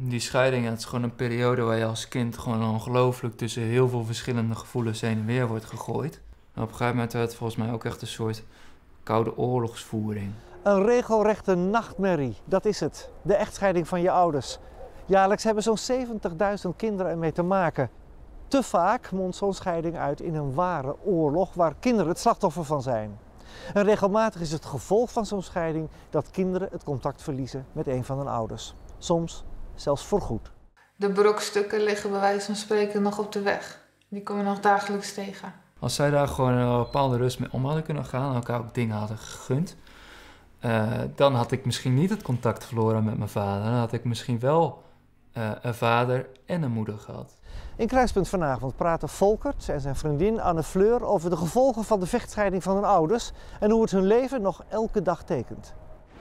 Die scheiding, het is gewoon een periode waar je als kind gewoon ongelooflijk tussen heel veel verschillende gevoelens heen en weer wordt gegooid. En op een gegeven moment werd het volgens mij ook echt een soort koude oorlogsvoering. Een regelrechte nachtmerrie, dat is het. De echtscheiding van je ouders. Jaarlijks hebben zo'n 70.000 kinderen ermee te maken. Te vaak mondt zo'n scheiding uit in een ware oorlog waar kinderen het slachtoffer van zijn. En regelmatig is het gevolg van zo'n scheiding dat kinderen het contact verliezen met een van hun ouders. Soms zelfs voorgoed. De brokstukken liggen bij wijze van spreken nog op de weg. Die kom je nog dagelijks tegen. Als zij daar gewoon een bepaalde rust mee om hadden kunnen gaan en elkaar ook dingen hadden gegund, dan had ik misschien niet het contact verloren met mijn vader. Dan had ik misschien wel een vader en een moeder gehad. In Kruispunt vanavond praten Volkert en zijn vriendin Anne Fleur over de gevolgen van de vechtscheiding van hun ouders en hoe het hun leven nog elke dag tekent.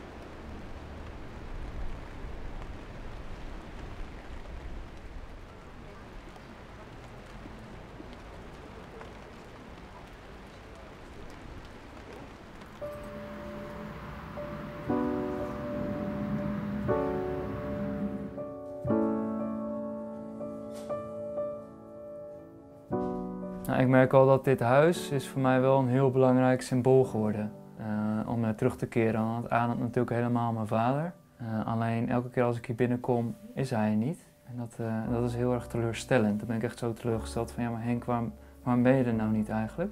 Nou, ik merk al dat dit huis is voor mij wel een heel belangrijk symbool geworden. Om naar terug te keren, want het ademt natuurlijk helemaal mijn vader. Alleen elke keer als ik hier binnenkom is hij er niet. En dat is heel erg teleurstellend. Dan ben ik echt zo teleurgesteld van ja, maar Henk, waarom ben je er nou niet eigenlijk?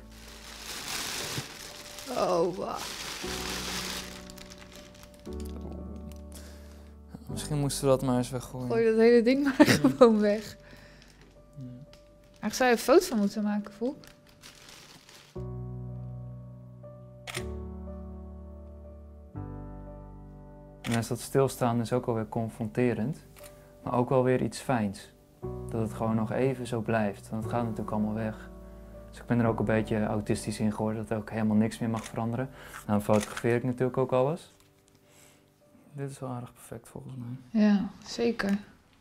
Oh, wow. Misschien moesten we dat maar eens weggooien. Gooi dat hele ding maar gewoon weg. Eigenlijk zou je een foto van moeten maken, Volk. En als dat stilstaan is ook alweer confronterend, maar ook wel weer iets fijns. Dat het gewoon nog even zo blijft, want het gaat natuurlijk allemaal weg. Dus ik ben er ook een beetje autistisch in geworden, dat er ook helemaal niks meer mag veranderen. Nou fotografeer ik natuurlijk ook alles. Dit is wel aardig perfect volgens mij. Ja, zeker.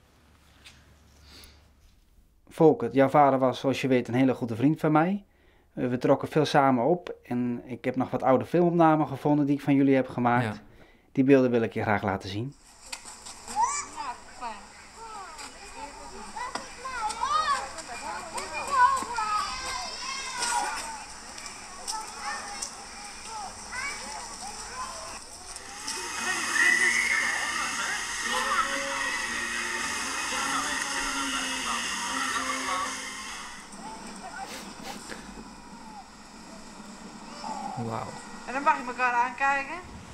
Volkert, jouw vader was, zoals je weet, een hele goede vriend van mij. We trokken veel samen op en ik heb nog wat oude filmopnamen gevonden die ik van jullie heb gemaakt. Ja. Die beelden wil ik je graag laten zien. Wauw. En dan mag je elkaar aankijken.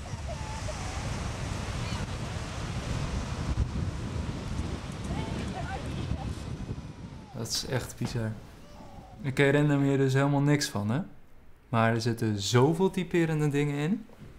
Dat is echt bizar. Ik herinner me hier dus helemaal niks van, hè? Maar er zitten zoveel typerende dingen in.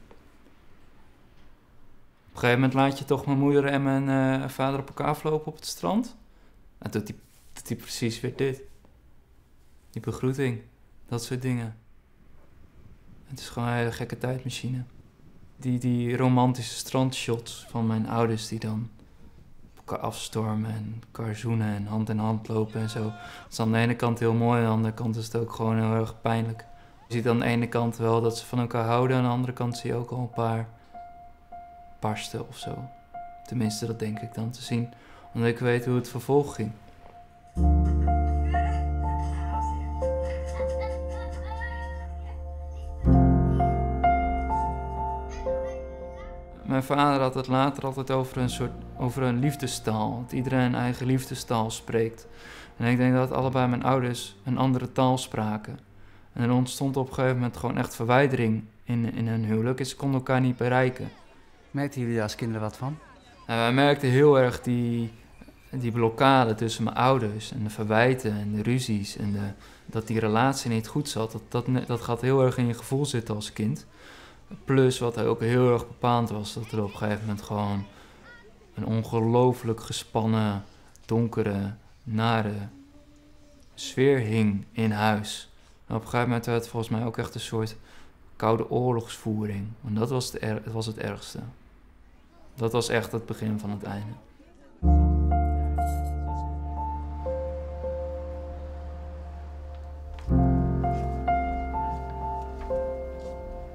Op een gegeven moment laat je toch mijn moeder en mijn vader op elkaar aflopen op het strand. En doet hij precies weer dit. Die begroeting. Dat soort dingen. Het is gewoon een hele gekke tijdmachine. Die romantische strandshots van mijn ouders die dan op elkaar afstormen en elkaar zoenen en hand in hand lopen en zo. Het is aan de ene kant heel mooi, aan de andere kant is het ook gewoon heel erg pijnlijk. Je ziet aan de ene kant wel dat ze van elkaar houden, aan de andere kant zie je ook al een paar barsten of zo. Tenminste, dat denk ik dan te zien, omdat ik weet hoe het vervolg ging. Mijn vader had het later altijd over een liefdestaal. Dat iedereen een eigen liefdestaal spreekt. En ik denk dat allebei mijn ouders een andere taal spraken. En er ontstond op een gegeven moment gewoon echt verwijdering in hun huwelijk. En ze konden elkaar niet bereiken. Merkten jullie daar als kinderen wat van? Wij merkten heel erg die blokkade tussen mijn ouders. En de verwijten en de ruzies. En dat die relatie niet goed zat. Dat gaat heel erg in je gevoel zitten als kind. Plus wat ook heel erg bepalend was, dat er op een gegeven moment gewoon een ongelooflijk gespannen, donkere, nare sfeer hing in huis. En op een gegeven moment werd het volgens mij ook echt een soort koude oorlogsvoering. En dat was het ergste. Dat was echt het begin van het einde.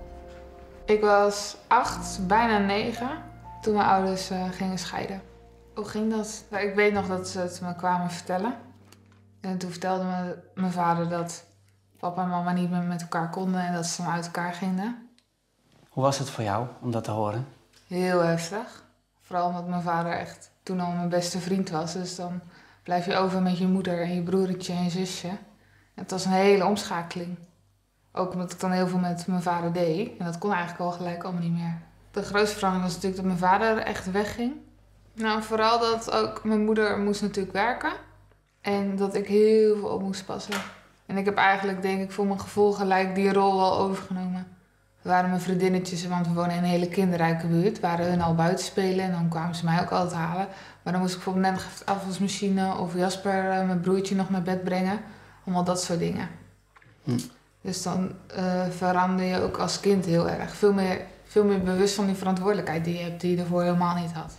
Ik was 8, bijna 9, toen mijn ouders gingen scheiden. Hoe ging dat? Nou, ik weet nog dat ze het me kwamen vertellen. En toen vertelde mijn vader dat papa en mama niet meer met elkaar konden en dat ze dan uit elkaar gingen. Hoe was het voor jou om dat te horen? Heel heftig. Vooral omdat mijn vader echt toen al mijn beste vriend was. Dus dan blijf je over met je moeder en je broertje en je zusje. Het was een hele omschakeling. Ook omdat ik dan heel veel met mijn vader deed. En dat kon eigenlijk al gelijk allemaal niet meer. De grootste verandering was natuurlijk dat mijn vader echt wegging. Nou, vooral dat ook mijn moeder moest natuurlijk werken. En dat ik heel veel op moest passen. En ik heb eigenlijk, denk ik, voor mijn gevoel gelijk die rol wel overgenomen. We waren mijn vriendinnetjes, want we wonen in een hele kinderrijke buurt. Waren hun al buiten spelen en dan kwamen ze mij ook altijd halen. Maar dan moest ik bijvoorbeeld net de afwasmachine of Jasper, mijn broertje, nog naar bed brengen. Allemaal dat soort dingen. Dus dan verander je ook als kind heel erg. Veel meer bewust van die verantwoordelijkheid die je hebt, die je ervoor helemaal niet had.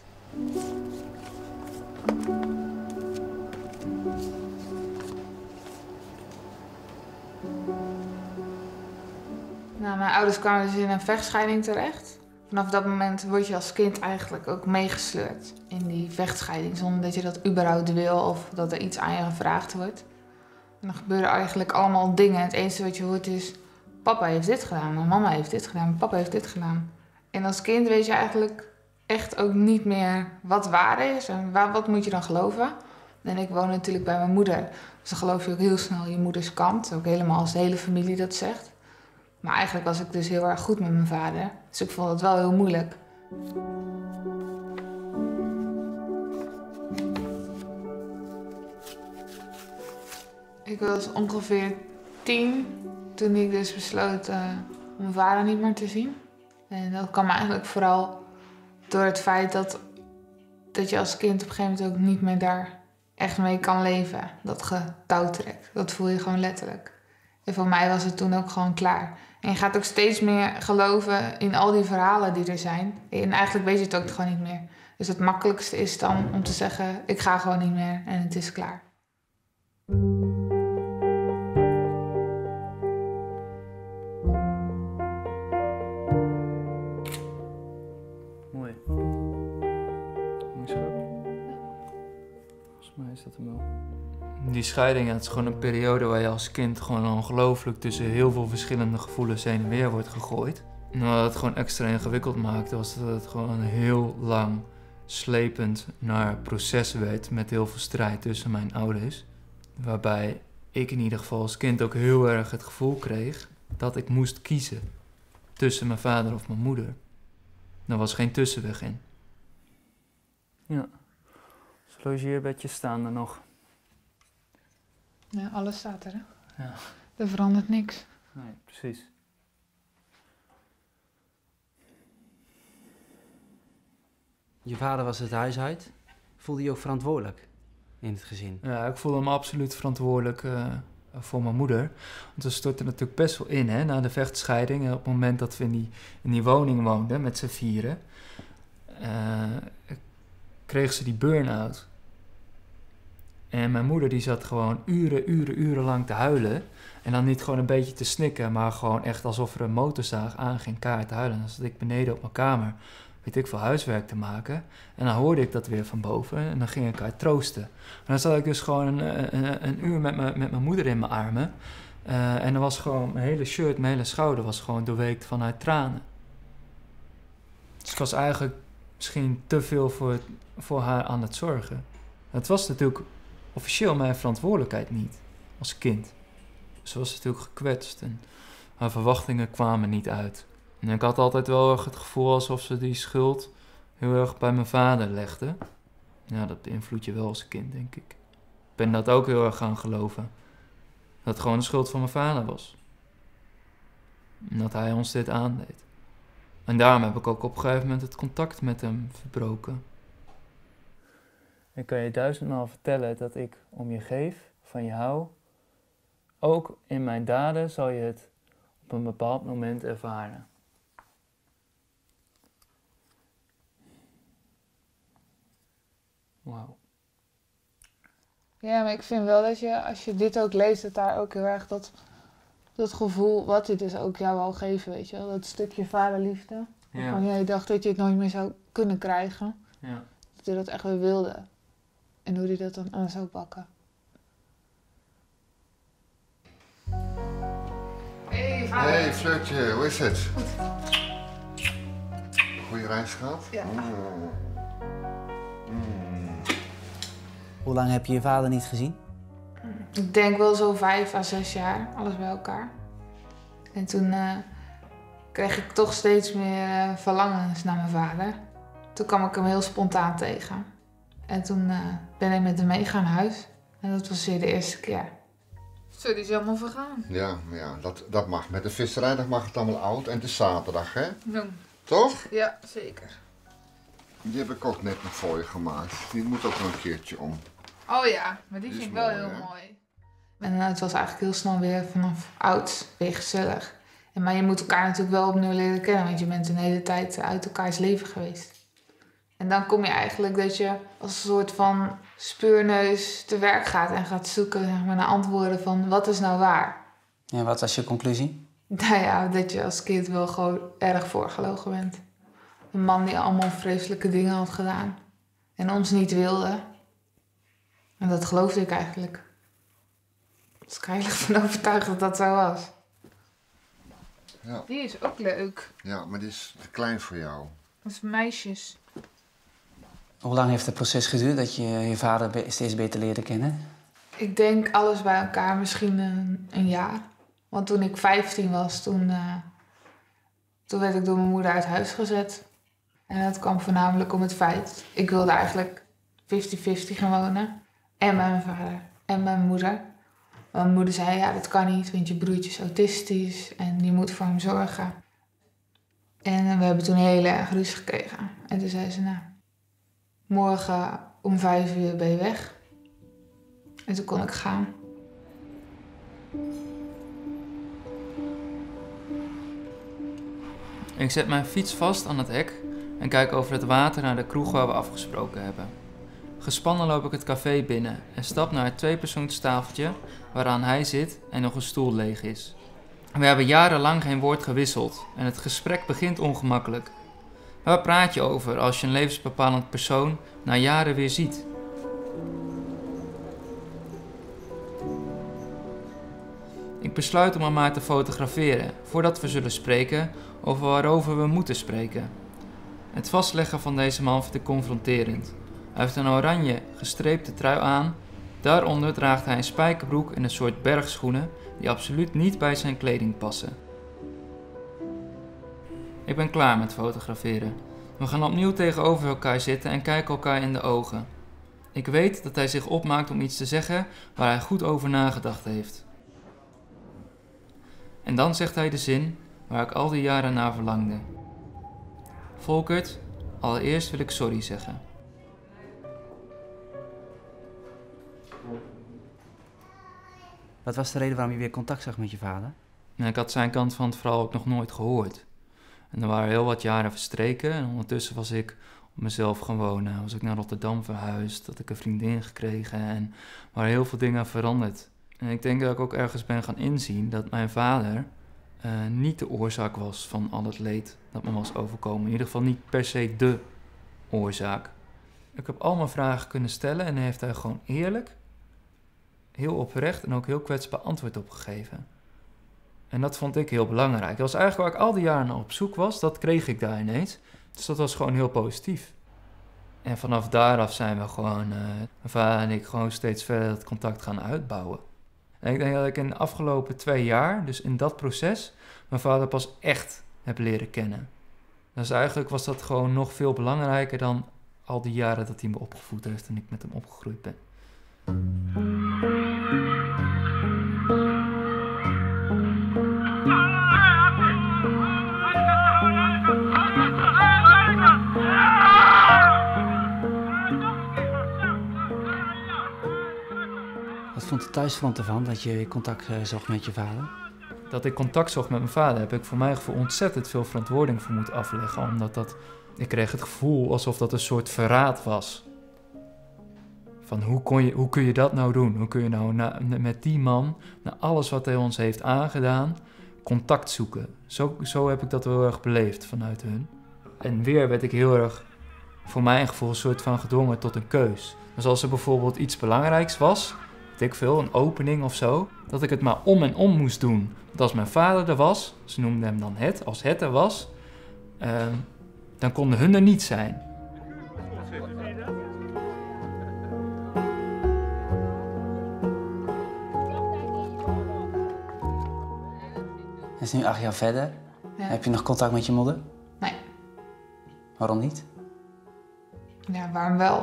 Nou, mijn ouders kwamen dus in een vechtscheiding terecht. Vanaf dat moment word je als kind eigenlijk ook meegesleurd in die vechtscheiding, zonder dat je dat überhaupt wil of dat er iets aan je gevraagd wordt. En dan gebeuren eigenlijk allemaal dingen. Het enige wat je hoort is, papa heeft dit gedaan, mijn mama heeft dit gedaan, mijn papa heeft dit gedaan. En als kind weet je eigenlijk echt ook niet meer wat waar is en wat moet je dan geloven. En ik woon natuurlijk bij mijn moeder, dus dan geloof je ook heel snel je moeders kant. Ook helemaal als de hele familie dat zegt. Maar eigenlijk was ik dus heel erg goed met mijn vader. Dus ik vond het wel heel moeilijk. Ik was ongeveer 10 toen ik dus besloot om mijn vader niet meer te zien. En dat kwam eigenlijk vooral door het feit dat je als kind op een gegeven moment ook niet meer daar echt mee kan leven. Dat getouwtrek, dat voel je gewoon letterlijk. En voor mij was het toen ook gewoon klaar. En je gaat ook steeds meer geloven in al die verhalen die er zijn. En eigenlijk weet je het ook gewoon niet meer. Dus het makkelijkste is dan om te zeggen, ik ga gewoon niet meer en het is klaar. Mooi. Mooi schat. Volgens mij is dat hem wel. Die scheiding, het is gewoon een periode waar je als kind gewoon ongelooflijk tussen heel veel verschillende gevoelens heen en weer wordt gegooid. En wat het gewoon extra ingewikkeld maakte, was dat het gewoon heel lang slepend naar proces werd met heel veel strijd tussen mijn ouders. Waarbij ik in ieder geval als kind ook heel erg het gevoel kreeg dat ik moest kiezen tussen mijn vader of mijn moeder. Er was geen tussenweg in. Ja. Het logeerbedje staan er nog. Ja, alles staat er, hè? Ja. Er verandert niks. Nee, precies. Je vader was het huis uit. Voelde je ook verantwoordelijk in het gezin? Ja, ik voelde me absoluut verantwoordelijk voor mijn moeder. Want we stortten natuurlijk best wel in, hè, na de vechtscheiding. En op het moment dat we in die woning woonden met z'n vieren, kreeg ze die burn-out. En mijn moeder die zat gewoon uren lang te huilen. En dan niet gewoon een beetje te snikken, maar gewoon echt alsof er een motorzaag aan ging te huilen. En dan zat ik beneden op mijn kamer, weet ik veel, huiswerk te maken. En dan hoorde ik dat weer van boven en dan ging ik haar troosten. En dan zat ik dus gewoon een uur met mijn moeder in mijn armen. En dan was gewoon mijn hele shirt, mijn hele schouder was gewoon doorweekt van haar tranen. Dus ik was eigenlijk misschien te veel voor haar aan het zorgen. Het was natuurlijk officieel mijn verantwoordelijkheid niet, als kind. Ze was natuurlijk gekwetst en haar verwachtingen kwamen niet uit. En ik had altijd wel erg het gevoel alsof ze die schuld heel erg bij mijn vader legde. Ja, dat beïnvloedt je wel als kind, denk ik. Ik ben dat ook heel erg gaan geloven. Dat het gewoon de schuld van mijn vader was. En dat hij ons dit aandeed. En daarom heb ik ook op een gegeven moment het contact met hem verbroken. Ik kan je 1000-maal vertellen dat ik om je geef, van je hou. Ook in mijn daden zal je het op een bepaald moment ervaren. Wauw. Ja, maar ik vind wel dat je, als je dit ook leest, dat daar ook heel erg dat gevoel, wat dit dus ook jou al geven, weet je wel. Dat stukje vaderliefde. Ja. Waarvan jij dacht dat je het nooit meer zou kunnen krijgen. Ja. Dat hij dat echt weer wilde. En hoe hij dat dan aan zou pakken. Hey, vader. Hey, Fleurtje, hoe is het? Goeie reis gehad? Ja. Hoe lang heb je je vader niet gezien? Ik denk wel zo 5 à 6 jaar, alles bij elkaar. En toen kreeg ik toch steeds meer verlangens naar mijn vader. Toen kwam ik hem heel spontaan tegen. En toen ben ik met hem meegaan naar huis. En dat was weer de eerste keer. Zo, die is helemaal vergaan. Ja, maar ja, dat mag. Met de visserijdag mag het allemaal oud en het is zaterdag, hè? Ja. Toch? Ja, zeker. Die heb ik ook net nog voor je gemaakt. Die moet ook nog een keertje om. Oh ja, maar die Die vind is ik wel mooi, heel hè? mooi. En het was eigenlijk heel snel weer vanaf oud weer gezellig. Maar je moet elkaar natuurlijk wel opnieuw leren kennen, want je bent een hele tijd uit elkaars leven geweest. En dan kom je eigenlijk dat je als een soort van speurneus te werk gaat en gaat zoeken, zeg maar, naar antwoorden van wat is nou waar. En wat was je conclusie? Nou ja, dat je als kind wel gewoon erg voorgelogen bent. Een man die allemaal vreselijke dingen had gedaan en ons niet wilde. En dat geloofde ik eigenlijk. Ik was heilig van overtuigd dat dat zo was. Ja. Die is ook leuk. Ja, maar die is te klein voor jou. Dat is meisjes. Hoe lang heeft het proces geduurd dat je je vader steeds beter leerde kennen? Ik denk alles bij elkaar misschien een jaar. Want toen ik 15 was, toen werd ik door mijn moeder uit huis gezet. En dat kwam voornamelijk om het feit. Ik wilde eigenlijk 50-50 gaan wonen. En met mijn vader en mijn moeder. Maar mijn moeder zei, ja, dat kan niet, want je broertje is autistisch en je moet voor hem zorgen. En we hebben toen heel erg ruzie gekregen. En toen zei ze, nou, morgen om 5 uur ben je weg. En toen kon ik gaan. Ik zet mijn fiets vast aan het hek en kijk over het water naar de kroeg waar we afgesproken hebben. Gespannen loop ik het café binnen en stap naar het tweepersoonstafeltje waaraan hij zit en nog een stoel leeg is. We hebben jarenlang geen woord gewisseld en het gesprek begint ongemakkelijk. Waar praat je over als je een levensbepalend persoon na jaren weer ziet? Ik besluit om hem maar te fotograferen voordat we zullen spreken over waarover we moeten spreken. Het vastleggen van deze man vind ik confronterend. Hij heeft een oranje gestreepte trui aan. Daaronder draagt hij een spijkerbroek en een soort bergschoenen die absoluut niet bij zijn kleding passen. Ik ben klaar met fotograferen. We gaan opnieuw tegenover elkaar zitten en kijken elkaar in de ogen. Ik weet dat hij zich opmaakt om iets te zeggen waar hij goed over nagedacht heeft. En dan zegt hij de zin waar ik al die jaren naar verlangde. Volkert, allereerst wil ik sorry zeggen. Wat was de reden waarom je weer contact zag met je vader? Ik had zijn kant van het verhaal ook nog nooit gehoord. En er waren heel wat jaren verstreken en ondertussen was ik op mezelf gaan wonen. Was ik naar Rotterdam verhuisd, had ik een vriendin gekregen en er waren heel veel dingen veranderd. En ik denk dat ik ook ergens ben gaan inzien dat mijn vader niet de oorzaak was van al het leed dat me was overkomen. In ieder geval niet per se de oorzaak. Ik heb al mijn vragen kunnen stellen en daar heeft hij gewoon eerlijk, heel oprecht en ook heel kwetsbaar antwoord op gegeven. En dat vond ik heel belangrijk. Dat was eigenlijk waar ik al die jaren naar op zoek was, dat kreeg ik daar ineens. Dus dat was gewoon heel positief. En vanaf daaraf zijn we gewoon, mijn vader en ik, gewoon steeds verder dat contact gaan uitbouwen. En ik denk dat ik in de afgelopen 2 jaar, dus in dat proces, mijn vader pas echt heb leren kennen. Dus eigenlijk was dat gewoon nog veel belangrijker dan al die jaren dat hij me opgevoed heeft en ik met hem opgegroeid ben. Wat vond de thuisfront ervan dat je weer contact zocht met je vader? Dat ik contact zocht met mijn vader, heb ik voor mijn gevoel ontzettend veel verantwoording voor moeten afleggen. Omdat ik kreeg het gevoel alsof dat een soort verraad was. Van hoe kun je dat nou doen? Hoe kun je nou met die man, na alles wat hij ons heeft aangedaan, contact zoeken? Zo heb ik dat wel heel erg beleefd vanuit hun. En weer werd ik heel erg voor mijn gevoel een soort van gedwongen tot een keus. Dus als er bijvoorbeeld iets belangrijks was, weet ik veel, een opening of zo, dat ik het maar om en om moest doen. Want als mijn vader er was, ze noemden hem dan het, als het er was, dan konden hun er niet zijn. Het is nu 8 jaar verder. Ja. Heb je nog contact met je moeder? Nee. Waarom niet? Ja, waarom wel?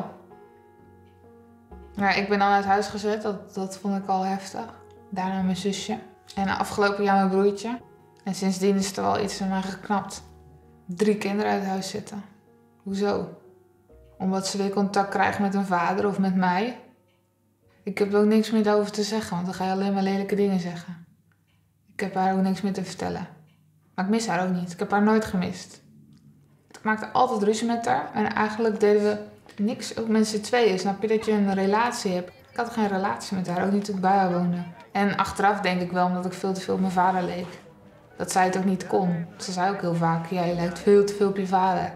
Ja, ik ben dan uit huis gezet, dat vond ik al heftig. Daarna mijn zusje. En afgelopen jaar mijn broertje. En sindsdien is er wel iets in mij geknapt. 3 kinderen uit huis zitten. Hoezo? Omdat ze weer contact krijgen met hun vader of met mij. Ik heb er ook niks meer over te zeggen, want dan ga je alleen maar lelijke dingen zeggen. Ik heb haar ook niks meer te vertellen. Maar ik mis haar ook niet. Ik heb haar nooit gemist. Ik maakte altijd ruzie met haar. En eigenlijk deden we niks, ook met z'n tweeën. Snap je dat je een relatie hebt? Ik had geen relatie met haar, ook niet toen ik bij haar woonde. En achteraf denk ik wel, omdat ik veel te veel op mijn vader leek. Dat zij het ook niet kon. Ze zei ook heel vaak, ja, je lijkt veel te veel op je vader.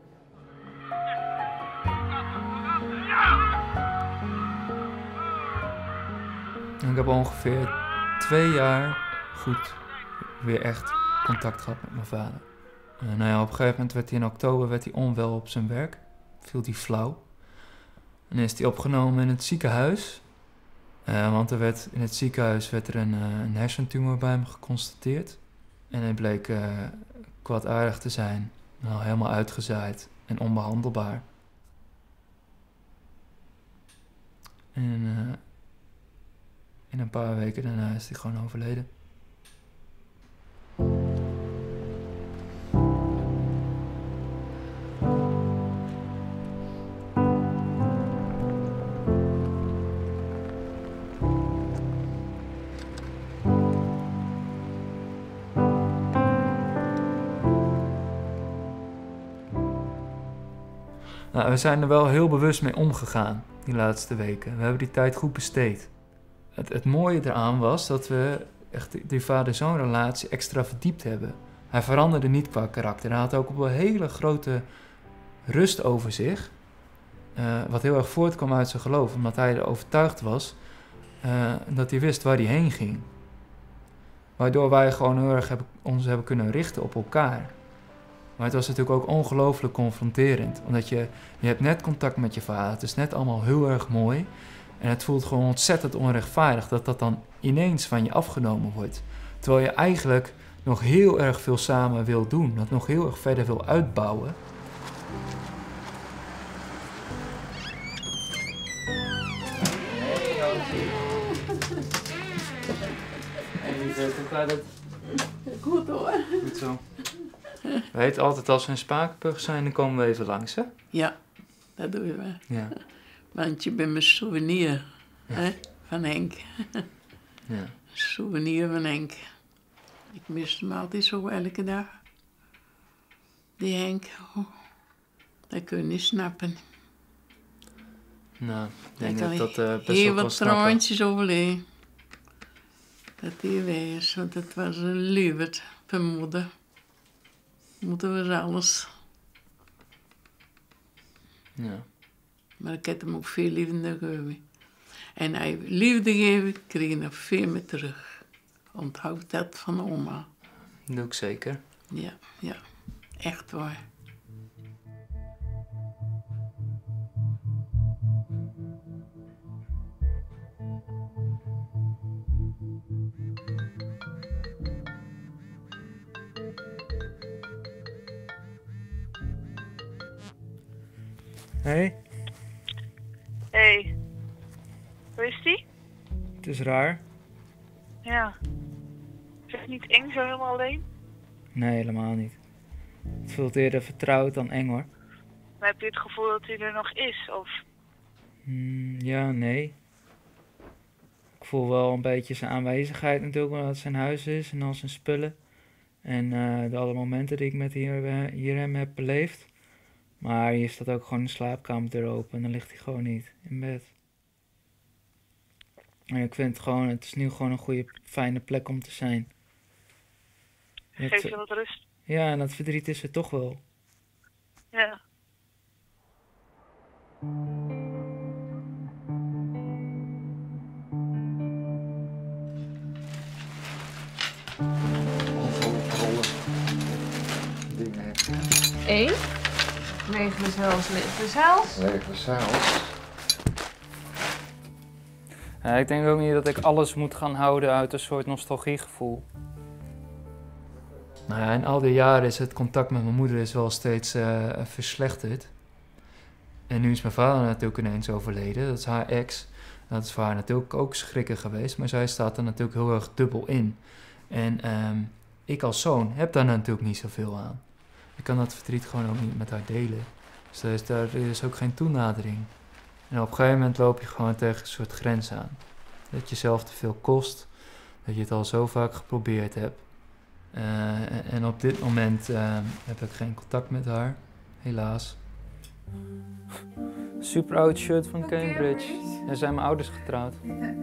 Ik heb ongeveer 2 jaar goed weer echt contact gehad met mijn vader. Nou ja, op een gegeven moment werd hij in oktober onwel op zijn werk. Viel hij flauw. En is hij opgenomen in het ziekenhuis. Want in het ziekenhuis werd er een hersentumor bij hem geconstateerd. En hij bleek kwaadaardig te zijn. Nou, helemaal uitgezaaid en onbehandelbaar. En in een paar weken daarna is hij gewoon overleden. Nou, we zijn er wel heel bewust mee omgegaan die laatste weken. We hebben die tijd goed besteed. Het mooie eraan was dat we echt die vader-zoon relatie extra verdiept hebben. Hij veranderde niet qua karakter. Hij had ook een hele grote rust over zich. Wat heel erg voortkwam uit zijn geloof. Omdat hij er overtuigd was dat hij wist waar hij heen ging. Waardoor wij gewoon heel erg ons hebben kunnen richten op elkaar. Maar het was natuurlijk ook ongelooflijk confronterend. Omdat je hebt net contact met je vader. Het is net allemaal heel erg mooi. En het voelt gewoon ontzettend onrechtvaardig dat dat dan ineens van je afgenomen wordt. Terwijl je eigenlijk nog heel erg veel samen wil doen. Dat nog heel erg verder wil uitbouwen. Goed hoor. Goed zo. We weten altijd als we in Spakenburg zijn, dan komen we even langs, hè? Ja, dat doen we. Ja. Want je bent mijn souvenir, hè, van Henk. Ja. Souvenir van Henk. Ik mis hem altijd zo elke dag. Die Henk, dat kun je niet snappen. Nou, ik denk kan dat best wel heel kan wat snappen. traantjes overleen. Dat hij wees, want het was een lieverd van moeder. Moeder was alles. Ja. Maar ik heb hem ook veel liefde gegeven. En hij liefde geven, kreeg je nog veel meer terug. Onthoud dat van oma. Dat doe ik zeker. Ja, ja. Echt waar. Hé, Hey, hoe is die? het is raar. Ja. Is het niet eng zo helemaal alleen? Nee, helemaal niet. Het voelt eerder vertrouwd dan eng, hoor. Maar heb je het gevoel dat hij er nog is? Of Ja, nee. Ik voel wel een beetje zijn aanwezigheid natuurlijk, omdat het zijn huis is en al zijn spullen. En de alle momenten die ik met hier hem heb beleefd. Maar hier staat ook gewoon een slaapkamerdeur open en dan ligt hij gewoon niet in bed. En ik vind het is nu gewoon een goede, fijne plek om te zijn. geef je wat rust? Ja, en dat verdriet is er toch wel. Ja. Dingen heb je. 1. Lege zelfs, lege zelfs. Lege zelfs. Ik denk ook niet dat ik alles moet gaan houden uit een soort nostalgiegevoel. Nou ja, in al die jaren is het contact met mijn moeder is wel steeds verslechterd. En nu is mijn vader natuurlijk ineens overleden, dat is haar ex. Dat is voor haar natuurlijk ook schrikken geweest, maar zij staat er natuurlijk heel erg dubbel in. En ik als zoon heb daar natuurlijk niet zoveel aan. Ik kan dat verdriet gewoon ook niet met haar delen. Dus daar is ook geen toenadering. En op een gegeven moment loop je gewoon tegen een soort grens aan. Dat je zelf te veel kost, dat je het al zo vaak geprobeerd hebt. En op dit moment heb ik geen contact met haar, helaas. Super oud shirt van Cambridge. Daar zijn mijn ouders getrouwd.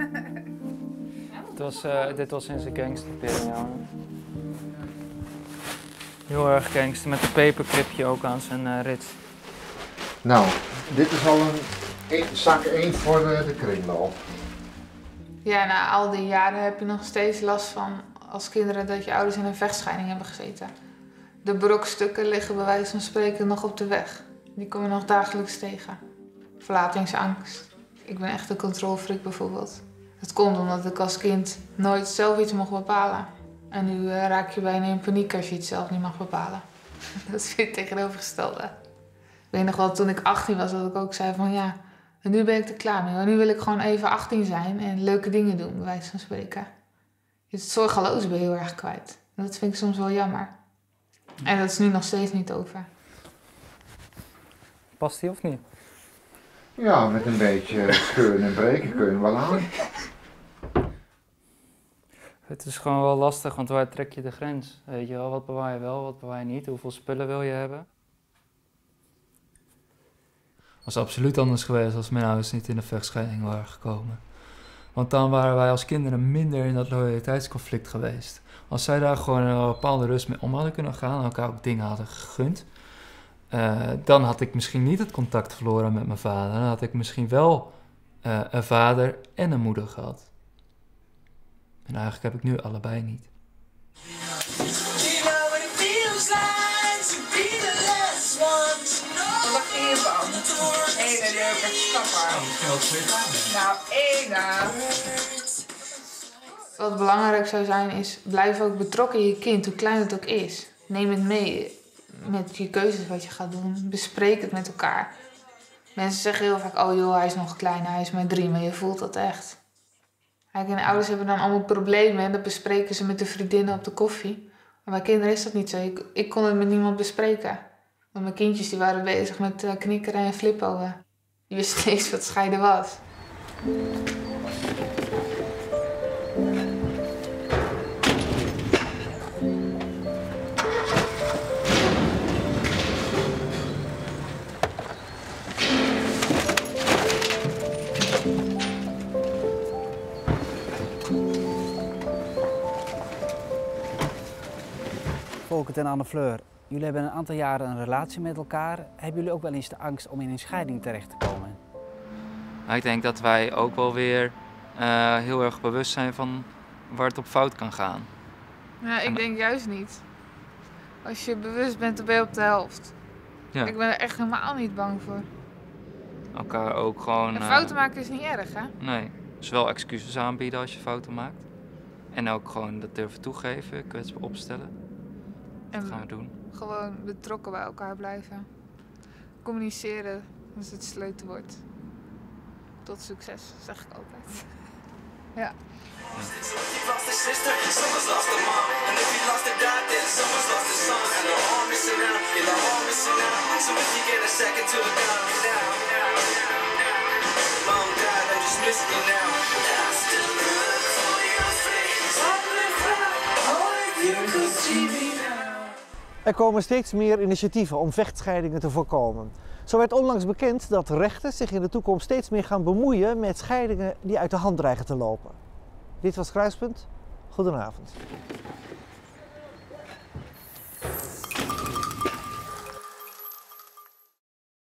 Dit was in zijn gangsterperiode. Heel erg gangster, met een paperclipje ook aan zijn rits. Nou, dit is al een zak 1 voor de kringloop. Ja, na al die jaren heb je nog steeds last van als kinderen dat je ouders in een vechtscheiding hebben gezeten. De brokstukken liggen bij wijze van spreken nog op de weg. Die kom je nog dagelijks tegen. Verlatingsangst. Ik ben echt een controlfreak bijvoorbeeld. Dat komt omdat ik als kind nooit zelf iets mocht bepalen. En nu raak je bijna in paniek als je het zelf niet mag bepalen. Dat is weer het tegenovergestelde. Ik weet nog wel, toen ik 18 was, dat ik ook zei van ja, nu ben ik er klaar mee. Nu wil ik gewoon even 18 zijn en leuke dingen doen, bij wijze van spreken. Het zorgeloos ben je heel erg kwijt. En dat vind ik soms wel jammer. En dat is nu nog steeds niet over. Past die of niet? Ja, met een beetje scheuren en breken kun je hem wel aan. Het is gewoon wel lastig, want waar trek je de grens? Weet je wel, wat bewaar je wel, wat bewaar je niet? Hoeveel spullen wil je hebben? Het was absoluut anders geweest als mijn ouders niet in de vechtscheiding waren gekomen. Want dan waren wij als kinderen minder in dat loyaliteitsconflict geweest. Als zij daar gewoon een bepaalde rust mee om hadden kunnen gaan en elkaar ook dingen hadden gegund, dan had ik misschien niet het contact verloren met mijn vader. Dan had ik misschien wel een vader en een moeder gehad. En eigenlijk heb ik nu allebei niet. Wat belangrijk zou zijn is, blijf ook betrokken in je kind, hoe klein het ook is. Neem het mee met je keuzes wat je gaat doen. Bespreek het met elkaar. Mensen zeggen heel vaak, oh joh, hij is nog klein, hij is maar 3, maar je voelt dat echt. Kijk, en ouders hebben dan allemaal problemen en dat bespreken ze met de vriendinnen op de koffie. Maar bij kinderen is dat niet zo. Ik kon het met niemand bespreken. Want mijn kindjes die waren bezig met knikkeren en flippen. Die wisten niet eens wat scheiden was. Volkert en Anne Fleur, jullie hebben een aantal jaren een relatie met elkaar. Hebben jullie ook wel eens de angst om in een scheiding terecht te komen? Ik denk dat wij ook wel weer heel erg bewust zijn van waar het op fout kan gaan. Ja, ik denk juist niet. Als je bewust bent, dan ben je op de helft. Ja. Ik ben er echt helemaal niet bang voor. Elkaar ook gewoon... En fouten maken is niet erg, hè? Nee, dus wel excuses aanbieden als je fouten maakt. En ook gewoon dat durven toegeven, kwetsbaar opstellen. Dat gaan we doen. Gewoon betrokken bij elkaar blijven. Communiceren is het sleutelwoord. Tot succes, zeg ik altijd. Ja. Er komen steeds meer initiatieven om vechtscheidingen te voorkomen. Zo werd onlangs bekend dat rechters zich in de toekomst steeds meer gaan bemoeien met scheidingen die uit de hand dreigen te lopen. Dit was Kruispunt. Goedenavond.